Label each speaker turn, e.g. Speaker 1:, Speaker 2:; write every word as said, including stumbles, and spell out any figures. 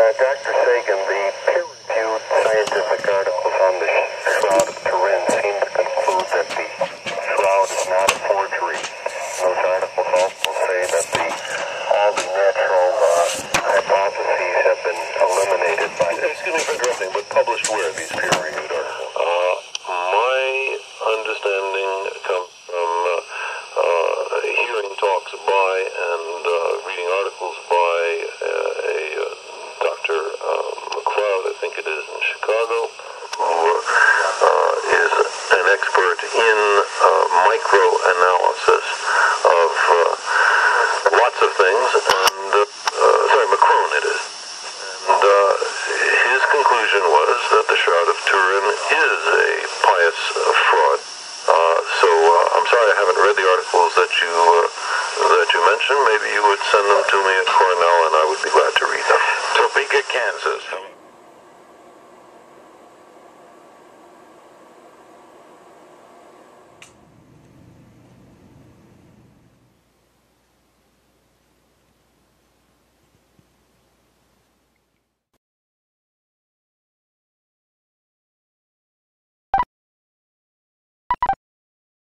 Speaker 1: Doctor Sagan, the peer-reviewed scientific articles on the Shroud of Turin seem to conclude that the shroud is not a forgery. Those articles also say that the, all the natural uh, hypotheses have been eliminated by...
Speaker 2: Excuse me for interrupting, but published where, these peer-reviewed articles? Uh, my understanding comes from uh, uh, hearing talks by and uh, reading articles by uh, a uh, Doctor uh, McCrone, I think it is, in Chicago, who uh, is an expert in uh, microanalysis of uh, lots of things, and, uh, uh, sorry, McCrone it is. And uh, his conclusion was that the Shroud of Turin is a pious uh, fraud. Uh, so uh, I'm sorry I haven't read the articles that you uh, that you mentioned. Maybe you would send them to me at Cornell, and I would be glad to read them.
Speaker 3: Topeka, Kansas.